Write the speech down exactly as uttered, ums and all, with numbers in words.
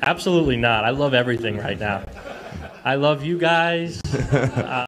Absolutely not. I love everything right now. I love you guys. Uh,